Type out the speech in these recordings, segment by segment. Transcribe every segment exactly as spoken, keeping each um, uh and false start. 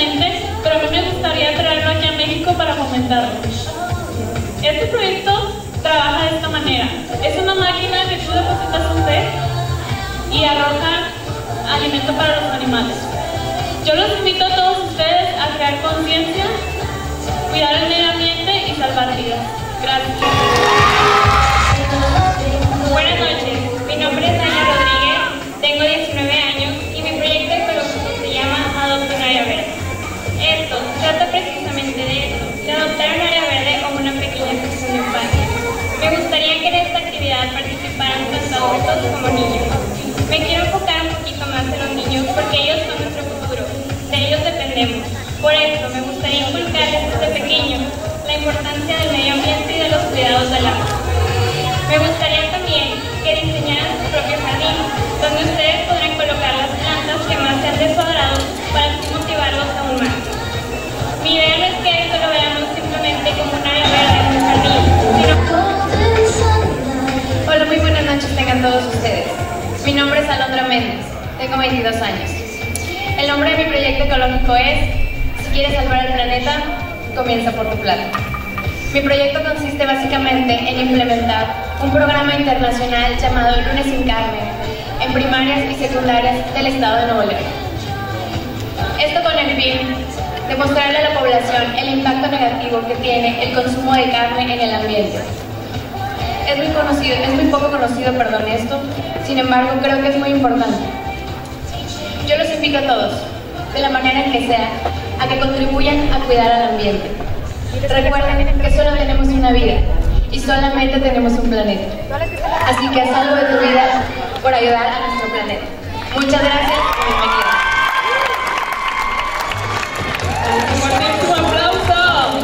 próximamente, pero a mí me gustaría traerlo aquí a México para fomentarlo. Este proyecto trabaja de esta manera. Es una máquina que tú depositas un pez y arroja alimento para los animales. Yo los invito a todos ustedes a crear conciencia, cuidar el medio ambiente y salvar vidas. Gracias. Buenas noches, mi nombre es Ana Rodríguez, tengo diecinueve años y mi proyecto ecológico se llama Adopta un área verde. Esto trata precisamente de esto, de adoptar un área verde como una pequeña sección de infancia. Me gustaría que en esta actividad participaran tanto adultos como niños. Me quiero enfocar un poquito más en los niños porque ellos son nuestro futuro, de ellos dependemos. Por eso me gustaría inculcarles desde pequeños la importancia del medio ambiente y de los cuidados del agua. Me gustaría también que diseñaran su propio jardín, donde ustedes podrán colocar las plantas que más sean de su agrado para así motivarlos aún más. Mi idea no es que esto lo veamos simplemente como un área verde en un jardín, sino... Hola, muy buenas noches tengan todos ustedes. Mi nombre es Alondra Méndez, tengo veintidós años. El nombre de mi proyecto ecológico es Si quieres salvar el planeta, comienza por tu plato. Mi proyecto consiste básicamente en implementar un programa internacional llamado Lunes sin Carne en primarias y secundarias del estado de Nuevo León. Esto con el fin de mostrarle a la población el impacto negativo que tiene el consumo de carne en el ambiente. Es muy conocido, es muy poco conocido, perdón, esto, sin embargo creo que es muy importante. Yo los invito a todos, de la manera en que sea, a que contribuyan a cuidar al ambiente. Recuerden que solo tenemos una vida y solamente tenemos un planeta. Así que haz algo de tu vida por ayudar a nuestro planeta. Muchas gracias y bienvenidos. ¡Un aplauso!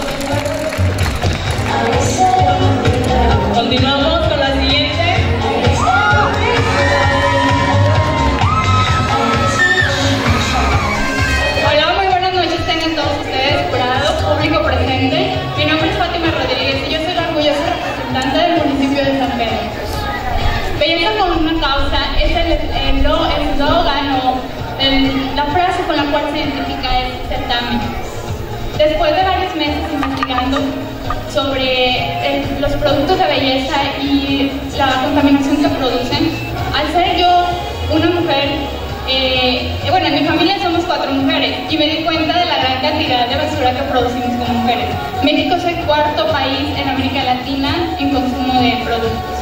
Continuamos con la siguiente. Hola, muy buenas noches tengan todos ustedes, jurado, público presente. Mi nombre es Fátima Rodríguez y yo soy la orgullosa representante del municipio de San Pedro. Belleza con una causa es el eslogan o el, la frase con la cual se identifica el certamen. Después de varios meses investigando sobre el, los productos de belleza y la contaminación que producen, al ser yo una mujer, eh, bueno, en mi familia somos cuatro mujeres y me di cuenta de la gran cantidad de basura que producimos como mujeres. México es el cuarto país en América Latina en consumo de productos.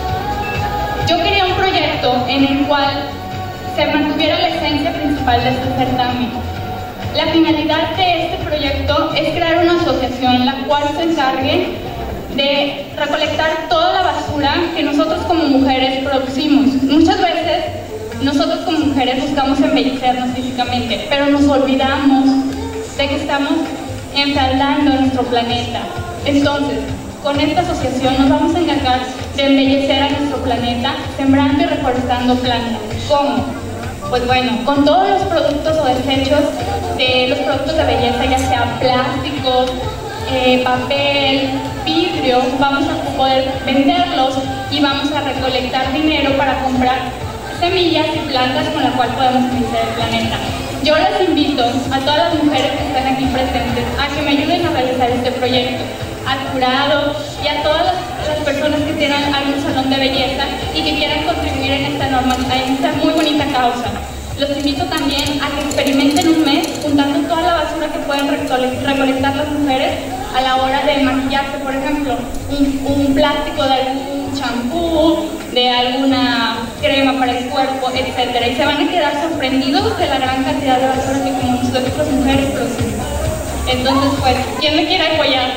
Yo quería un proyecto en el cual se mantuviera la esencia principal de este certamen. La finalidad de este proyecto es crear una asociación la cual se encargue de recolectar toda la basura que nosotros como mujeres producimos. Muchas veces nosotros como mujeres buscamos embellecernos físicamente, pero nos olvidamos de que estamos enfaldando nuestro planeta. Entonces, con esta asociación nos vamos a encargar de embellecer a nuestro planeta, sembrando y reforestando plantas. ¿Cómo? Pues bueno, con todos los productos o desechos de los productos de belleza, ya sea plásticos, eh, papel, vidrio, vamos a poder venderlos y vamos a recolectar dinero para comprar semillas y plantas con las cuales podemos embellecer el planeta. Yo les invito a todas las mujeres que están aquí presentes a que me ayuden a realizar este proyecto, al jurado y a todas las, las personas que tienen algún salón de belleza y que quieran contribuir en esta, norma, en esta muy bonita causa. Los invito también a que experimenten un mes juntando toda la basura que pueden recolectar las mujeres a la hora de maquillarse, por ejemplo, un, un plástico de algún champú, de alguna crema para el cuerpo, etcétera. Y se van a quedar sorprendidos de la gran cantidad de basura que como nosotros las mujeres producimos. Entonces, pues, ¿quién me quiere apoyar?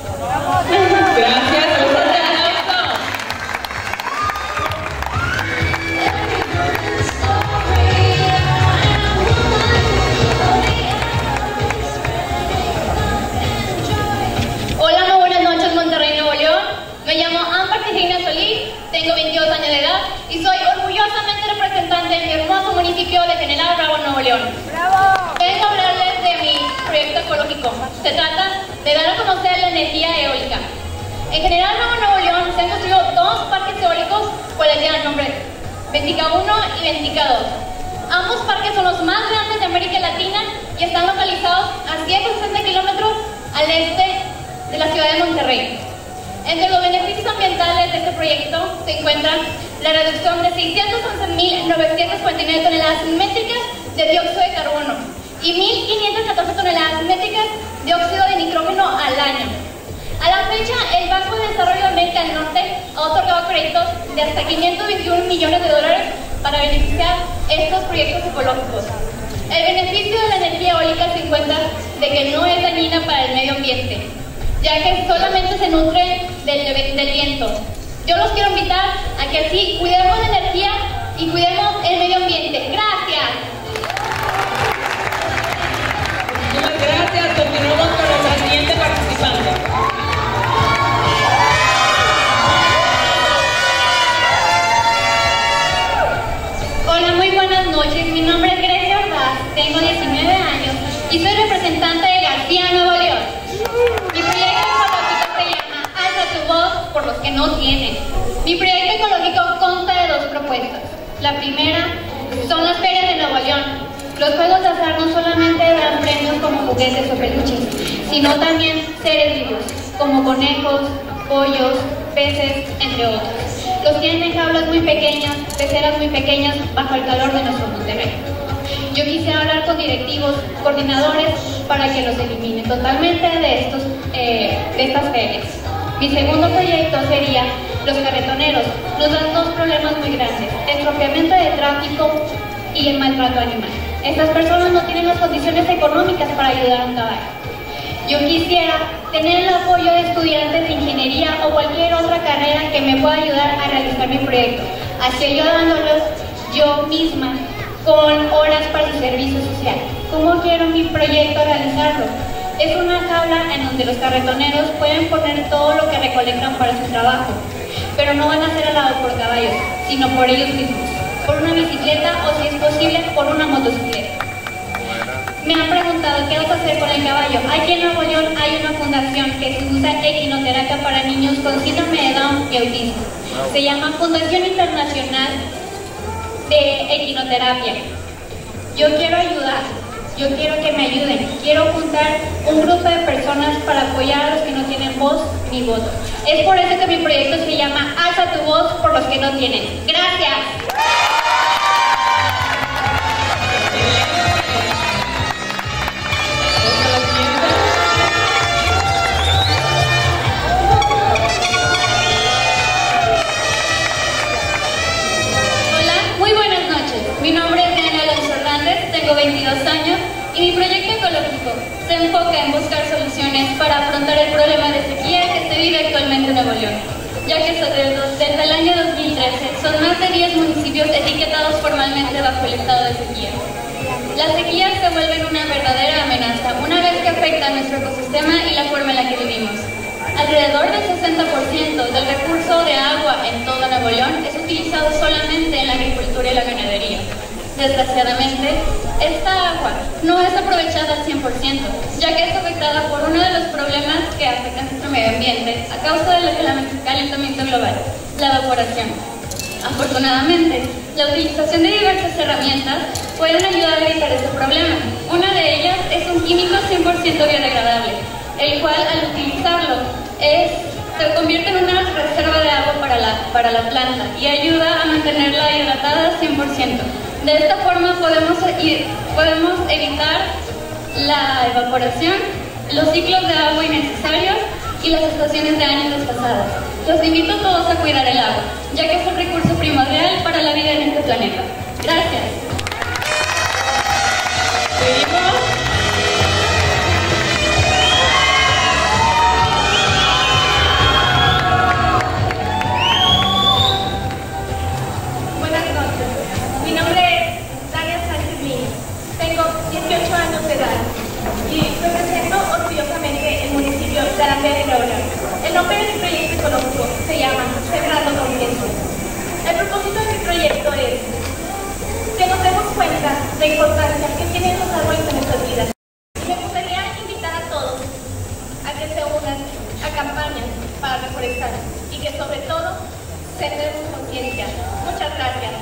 Gracias. Hola, muy buenas noches, Monterrey, Nuevo León. Me llamo Ámbar Tejina Solís, tengo veintidós años de edad y soy orgullosamente representante de mi hermoso municipio de General Bravo, Nuevo León. ¡Bravo! Vengo a hablarles de mi proyecto ecológico. Se trata de dar a conocer la energía eólica. En General Bravo, Nuevo León se han construido dos parques eólicos, cuales llevan el nombre Ventica uno y Ventica dos. Ambos parques son los más grandes de América Latina y están localizados a cien al este de la ciudad de Monterrey. Entre los beneficios ambientales de este proyecto se encuentran la reducción de seiscientas once mil novecientas cuarenta y nueve toneladas métricas de dióxido de carbono y mil quinientas catorce toneladas métricas de óxido de nitrógeno al año. A la fecha, el Banco de Desarrollo de América del Norte ha otorgado créditos de hasta quinientos veintiún millones de dólares para beneficiar estos proyectos ecológicos. El beneficio de la energía eólica se encuentra de que no es dañina para el medio ambiente, ya que solamente se nutre del, del viento. Yo los quiero invitar a que así cuidemos la energía y cuidemos el medio ambiente. ¡Gracias! Muchas gracias. Continuamos con nuestra siguiente participante. Hola, muy buenas noches. Mi nombre es Grecia Ordaz, tengo diecinueve años y soy representante de García, Nuevo León. Mi proyecto ecológico se llama Alza tu voz por los que no tienen. Mi proyecto ecológico consta de dos propuestas. La primera son las ferias de Nuevo León. Los juegos de azar no solamente dan premios como juguetes o peluches, sino también seres vivos, como conejos, pollos, peces, entre otros. Los tienen en jaulas muy pequeñas, peceras muy pequeñas, bajo el calor de nuestro Monterrey. Yo quisiera hablar con directivos, coordinadores, para que los eliminen totalmente de, estos, eh, de estas ferias. Mi segundo proyecto sería los carretoneros. Nos dan dos problemas muy grandes: estropeamiento de tráfico y el maltrato animal. Estas personas no tienen las condiciones económicas para ayudar a un caballo. Yo quisiera tener el apoyo de estudiantes de ingeniería o cualquier otra carrera que me pueda ayudar a realizar mi proyecto, así ayudándolos yo misma con horas para el servicio social. ¿Cómo quiero mi proyecto realizarlo? Es una jaula en donde los carretoneros pueden poner todo lo que recolectan para su trabajo, pero no van a ser alados por caballos, sino por ellos mismos, por una bicicleta o, si es posible, por una motocicleta. Me han preguntado qué vas a hacer con el caballo. Aquí en Nuevo León hay una fundación que se usa equinoterapia para niños con síndrome de Down y autismo. Se llama Fundación Internacional de Equinoterapia. Yo quiero ayudar, yo quiero que me ayuden. Quiero juntar un grupo de personas para apoyar a los que no tienen voz ni voto. Es por eso que mi proyecto se llama Alza tu voz por los que no tienen. ¡Gracias! Mi nombre es Diana Alonso Hernández, tengo veintidós años y mi proyecto ecológico se enfoca en buscar soluciones para afrontar el problema de sequía que se vive actualmente en Nuevo León, ya que desde el año dos mil trece son más de diez municipios etiquetados formalmente bajo el estado de sequía. Las sequías se vuelven una verdadera amenaza una vez que afecta a nuestro ecosistema y la forma en la que vivimos. Alrededor del sesenta por ciento del recurso de agua en todo Nuevo León es utilizado solamente en la agricultura y la ganadería. Desgraciadamente, esta agua no es aprovechada al cien por ciento, ya que es afectada por uno de los problemas que afectan a nuestro medio ambiente a causa del calentamiento global, la evaporación. Afortunadamente, la utilización de diversas herramientas pueden ayudar a evitar este problema. Una de ellas es un químico cien por ciento biodegradable, el cual al utilizarlo es, se convierte en una reserva de agua para la, para la planta y ayuda a mantenerla hidratada al cien por ciento. De esta forma podemos, ir, podemos evitar la evaporación, los ciclos de agua innecesarios y las estaciones de años desfasadas. Los invito a todos a cuidar el agua, ya que es un recurso primordial para la vida en este planeta. Gracias. Seguimos. Buenas noches. Mi nombre es Tania Sánchez Lins. Tengo dieciocho años de edad y represento orgullosamente el municipio de Arandel de Nuevo León. El nombre de mi proyecto ecológico se llama Sembrando Conciencia. El propósito de mi proyecto es que nos demos cuenta de la importancia que tienen los árboles en nuestras vidas. Me gustaría invitar a todos a que se unan a campañas para reforestar y que sobre todo sembremos conciencia. Muchas gracias.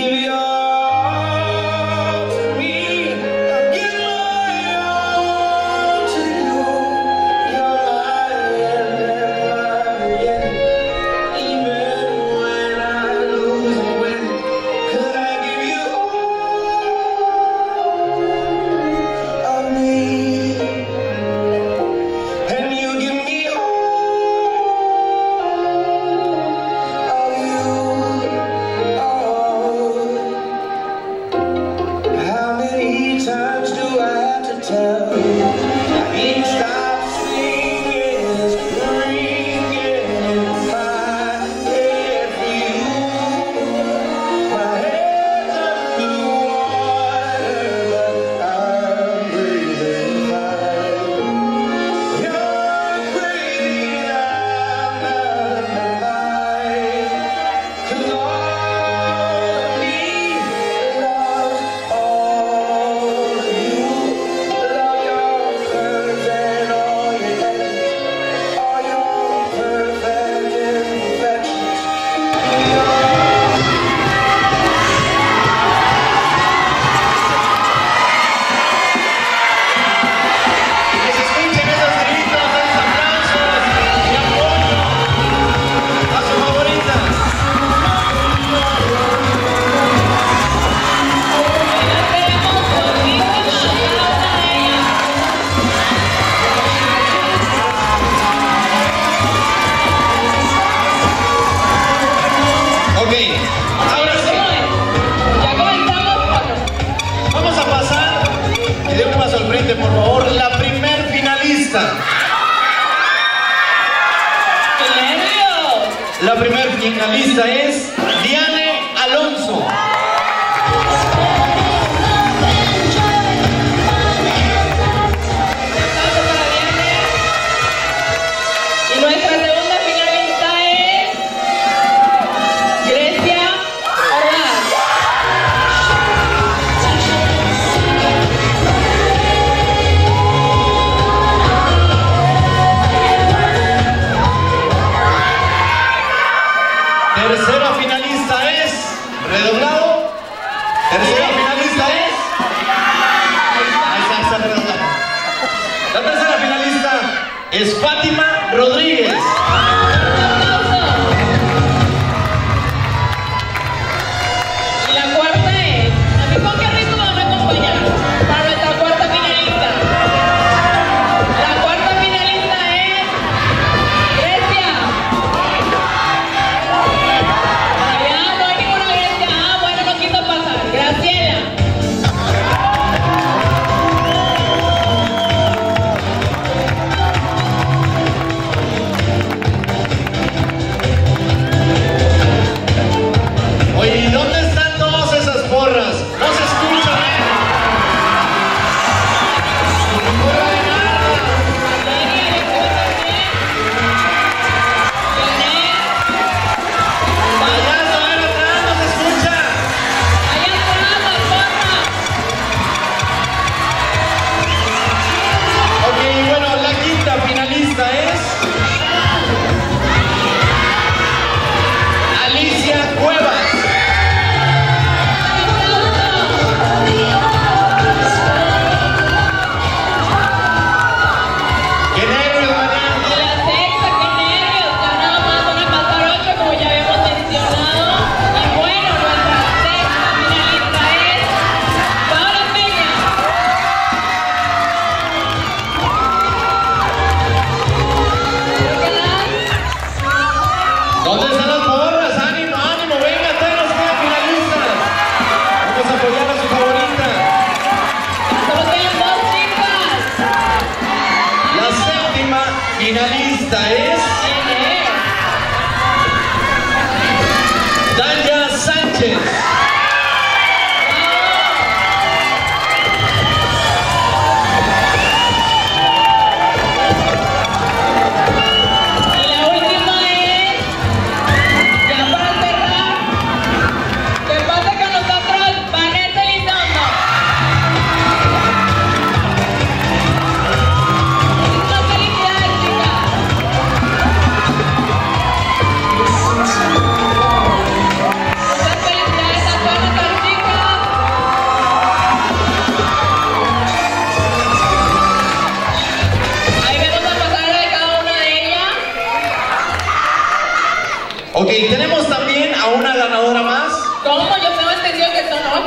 Por favor, la primer finalista. ¡Qué nervios! La primer finalista es Diane Alonso. Y nuestra segunda finalista es Grecia Ordaz. Tercera finalista es, redoblado. Tercera finalista es. Ahí está, ahí está redoblado. La tercera finalista es Fátima Rodríguez. Y la cuarta es, ¿a mí con qué ritmo van a acompañar? Para nuestra cuarta finalista. La cuarta finalista es Grecia. Todavía no hay ninguna Grecia. Ah, bueno, no quiso pasar. Graciela.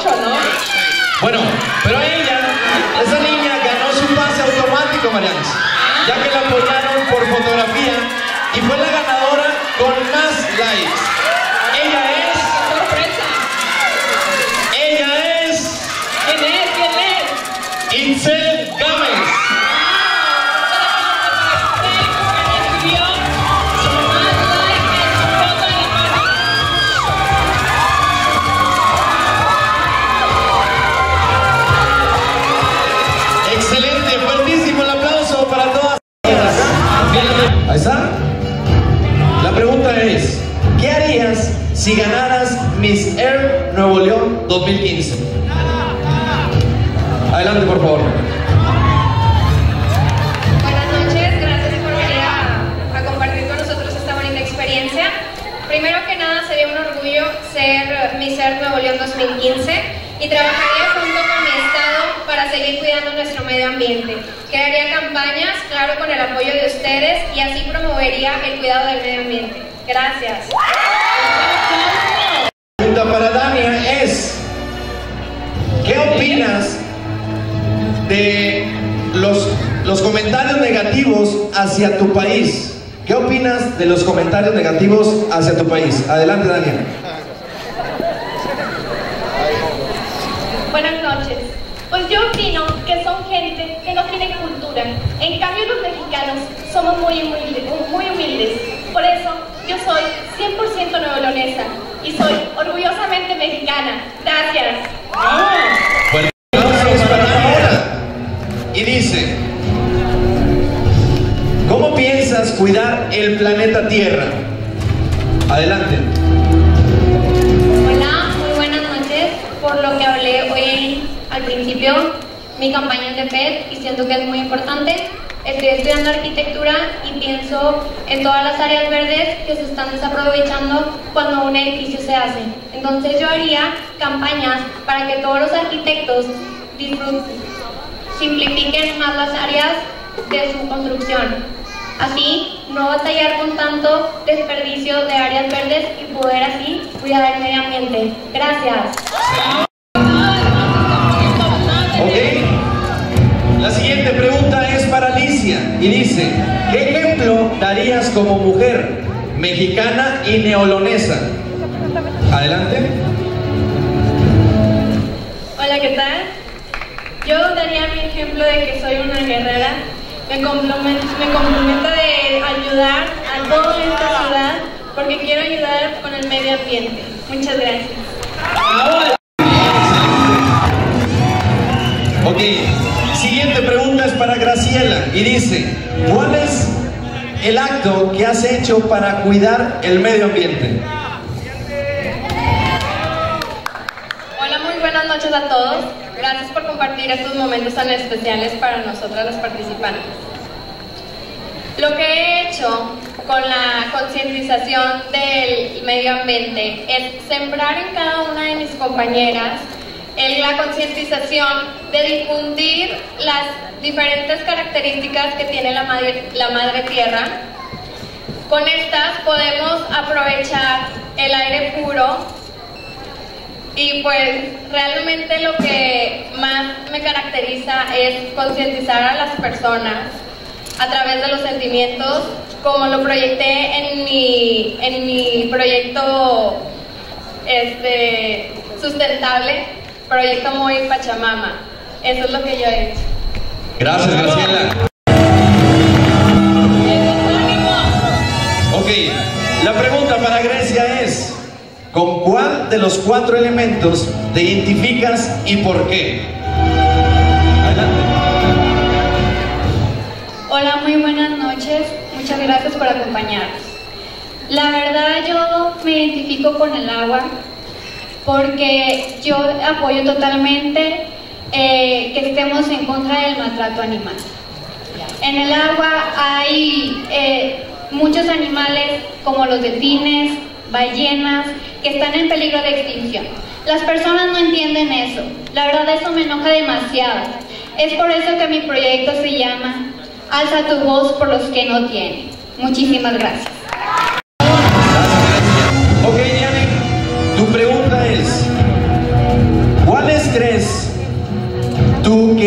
mucho, ¿no? Bueno, pero ella, esa niña ganó su pase automático, Marians, ya que la apoyaron por fotografía y fue la ganadora con más likes. Ella es... ¡Qué sorpresa! Ella es... ¿Quién es? ¿Quién es? Itzel Gámez. Excelente, fuertísimo el aplauso para todas. Ahí está. La pregunta es, ¿qué harías si ganaras Miss Earth Nuevo León dos mil quince? Adelante, por favor. Buenas noches, gracias por venir a, a compartir con nosotros esta bonita experiencia. Primero que nada, sería un orgullo ser Miss Earth Nuevo León dos mil quince y trabajaría junto con mi estado para seguir cuidando nuestro medio ambiente. Crearía campañas, claro, con el apoyo de ustedes y así promovería el cuidado del medio ambiente. Gracias. La pregunta para Dania es, ¿qué opinas de los, los comentarios negativos hacia tu país? ¿Qué opinas de los comentarios negativos hacia tu país? Adelante, Dania. Buenas noches. Pues yo opino que son gente que no tiene cultura. En cambio, los mexicanos somos muy humildes. Muy humildes. Por eso, yo soy cien por ciento nuevoleonesa y soy orgullosamente mexicana. Gracias. Bueno, aplausos para Paola. Y dice, ¿cómo piensas cuidar el planeta Tierra? Adelante. Hola, muy buenas noches. Por lo que hablé hoy al principio, mi campaña es de P E T y siento que es muy importante. Estoy estudiando arquitectura y pienso en todas las áreas verdes que se están desaprovechando cuando un edificio se hace. Entonces yo haría campañas para que todos los arquitectos disfruten, simplifiquen más las áreas de su construcción. Así, no batallar con tanto desperdicio de áreas verdes y poder así cuidar el medio ambiente. Gracias. Ok. La siguiente pregunta es para Alicia y dice, ¿qué ejemplo darías como mujer mexicana y neolonesa? Adelante. Hola, ¿qué tal? Yo daría mi ejemplo de que soy una guerrera. Me comprometo, me comprometo de ayudar a toda esta ciudad porque quiero ayudar con el medio ambiente. Muchas gracias. Ok, siguiente pregunta es para Graciela y dice, ¿cuál es el acto que has hecho para cuidar el medio ambiente? Hola, muy buenas noches a todos. Gracias por compartir estos momentos tan especiales para nosotras las participantes. Lo que he hecho con la concientización del medio ambiente es sembrar en cada una de mis compañeras en la concientización de difundir las diferentes características que tiene la madre, la madre tierra. Con estas podemos aprovechar el aire puro. Y pues realmente lo que más me caracteriza es concientizar a las personas a través de los sentimientos, como lo proyecté en mi, en mi proyecto este, sustentable, proyecto Muy Pachamama. Eso es lo que yo he hecho. Gracias, Graciela. Ok, la pregunta para Grecia es, ¿con cuál de los cuatro elementos te identificas y por qué? Adelante. Hola, muy buenas noches. Muchas gracias por acompañarnos. La verdad, yo me identifico con el agua porque yo apoyo totalmente eh, que estemos en contra del maltrato animal. En el agua hay eh, muchos animales como los delfines, ballenas, que están en peligro de extinción. Las personas no entienden eso. La verdad, eso me enoja demasiado. Es por eso que mi proyecto se llama Alza tu voz por los que no tienen. Muchísimas gracias. Ok, Diane, tu pregunta es, ¿cuál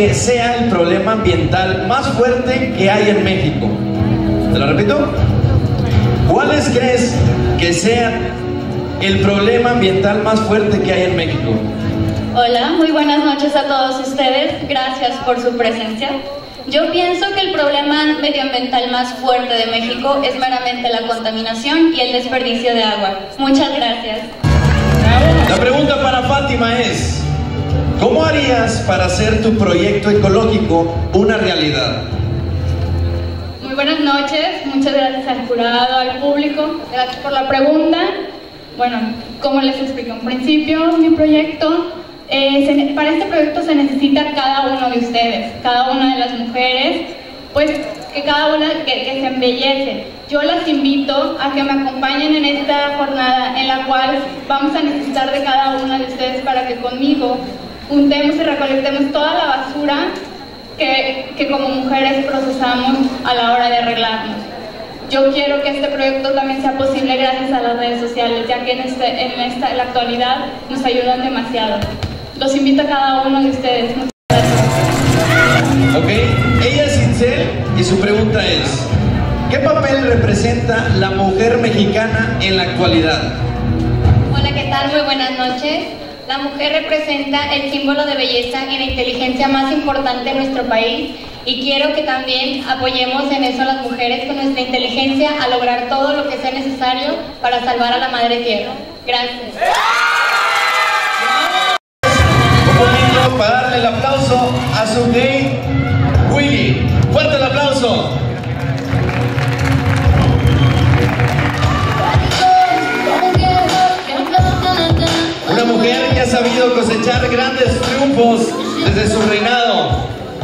que sea el problema ambiental más fuerte que hay en México? ¿Te lo repito? ¿Cuáles crees que sea el problema ambiental más fuerte que hay en México? Hola, muy buenas noches a todos ustedes. Gracias por su presencia. Yo pienso que el problema medioambiental más fuerte de México es meramente la contaminación y el desperdicio de agua. Muchas gracias. La pregunta para Fátima es: ¿cómo harías para hacer tu proyecto ecológico una realidad? Muy buenas noches, muchas gracias al jurado, al público, gracias por la pregunta. Bueno, como les expliqué en principio, mi proyecto, eh, se, para este proyecto se necesita cada uno de ustedes, cada una de las mujeres, pues que cada una que, que se embellece. Yo las invito a que me acompañen en esta jornada en la cual vamos a necesitar de cada una de ustedes para que conmigo juntemos y recolectemos toda la basura que, que como mujeres procesamos a la hora de arreglarnos. Yo quiero que este proyecto también sea posible gracias a las redes sociales, ya que en, este, en, esta, en la actualidad nos ayudan demasiado. Los invito a cada uno de ustedes. Muchas gracias. Ok, ella es Itzel y su pregunta es: ¿qué papel representa la mujer mexicana en la actualidad? Hola, ¿qué tal? Muy buenas noches. La mujer representa el símbolo de belleza y de inteligencia más importante en nuestro país, y quiero que también apoyemos en eso a las mujeres con nuestra inteligencia a lograr todo lo que sea necesario para salvar a la madre tierra. Gracias. Un momento para darle el aplauso a su gay Willy. ¡Fuerte el aplauso! Una mujer que ha sabido cosechar grandes triunfos desde su reinado.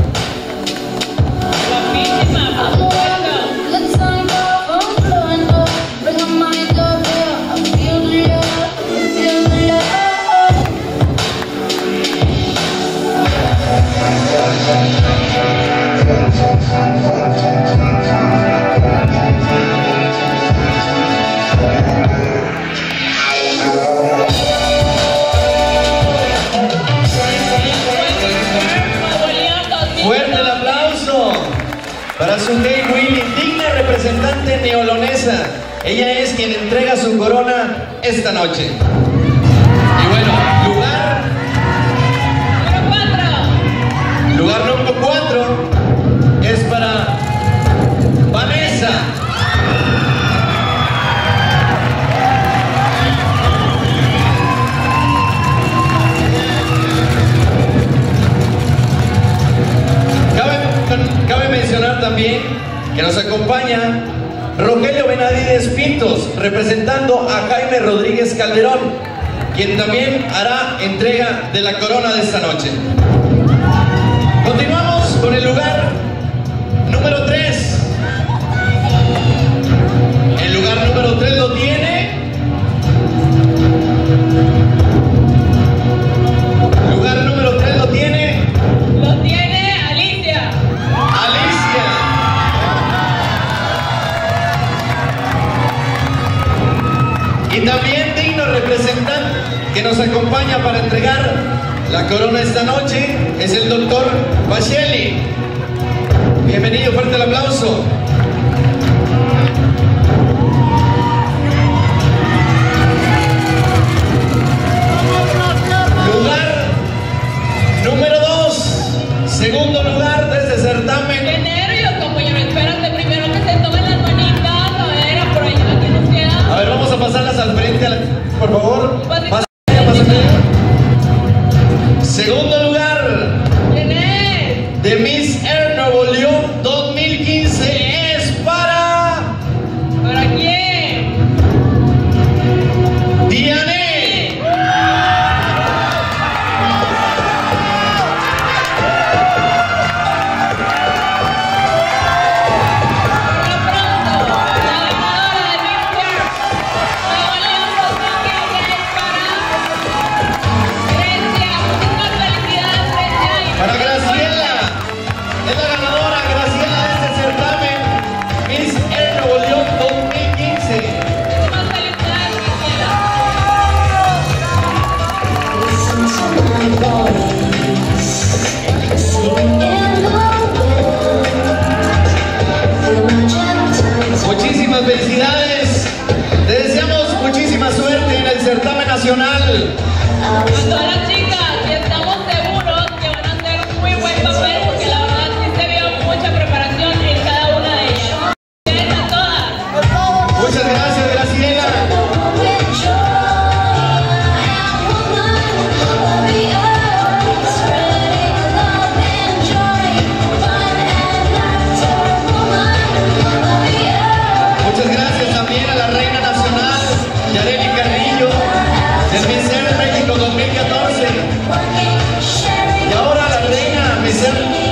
Fuerte el aplauso para su gay Willy, digna representante neolonesa. Ella es quien entrega su corona esta noche. Y bueno, lugar lugar número cuatro es para Vanessa. Cabe, cabe mencionar también que nos acompaña Rogelio Benavides Pintos, representando a Jaime Rodríguez Calderón, quien también hará entrega de la corona de esta noche. Continuamos con el lugar número tres. El lugar número tres lo tiene lugar número tres lo tiene Lo tiene Alicia. Alicia. Y también digno representante que nos acompaña para entregar la corona esta noche es el doctor Bacheli. Bienvenido, fuerte el aplauso. Lugar número dos, segundo lugar de este certamen. ¡Qué nervios, compañero! Espérate primero que se tomen las manitas. A ver, por allá, ¿qué nos queda? A ver, vamos a pasarlas al frente, a la- por favor. Pase- Pasa- pasa- Segundo lugar ¿Quién es? de Miss Air Nuevo León dos mil quince Y ahora la reina, Michelle